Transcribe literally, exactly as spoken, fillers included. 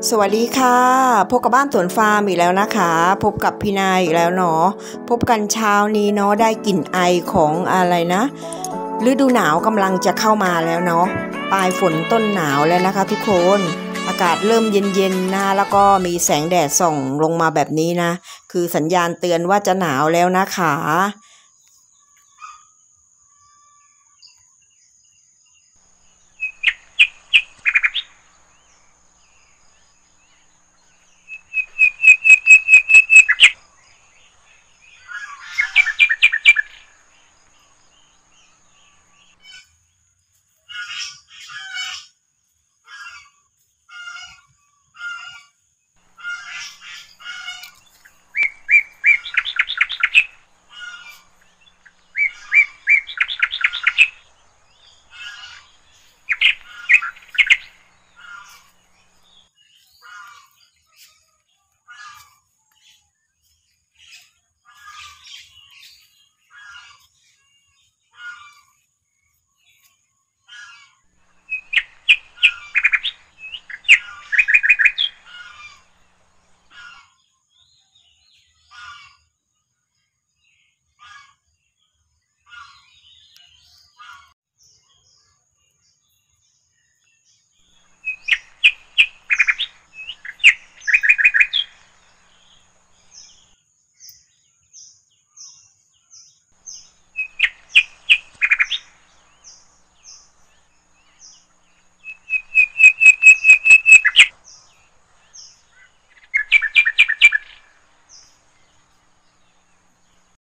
สวัสดีค่ะพบกับบ้านสวนฟาร์มอีกแล้วนะคะพบกับพี่นายอีกแล้วเนาะพบกันเช้านี้เนาะได้กลิ่นไอของอะไรนะฤดูหนาวกำลังจะเข้ามาแล้วเนาะปลายฝนต้นหนาวแล้วนะคะทุกคนอากาศเริ่มเย็นๆนะแล้วก็มีแสงแดดส่องลงมาแบบนี้นะคือสัญญาณเตือนว่าจะหนาวแล้วนะคะ